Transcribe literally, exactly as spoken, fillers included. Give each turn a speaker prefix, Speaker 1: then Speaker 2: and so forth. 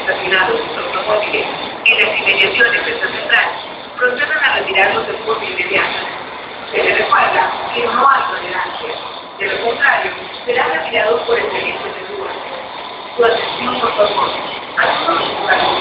Speaker 1: estacionados en sus automóviles en las inmediaciones de esta central procedan a retirarlos de forma inmediata. Se les recuerda que no hay tolerancia. De lo contrario, serán retirados por expedientes de grúa. Su atención, por favor. A todos los lugares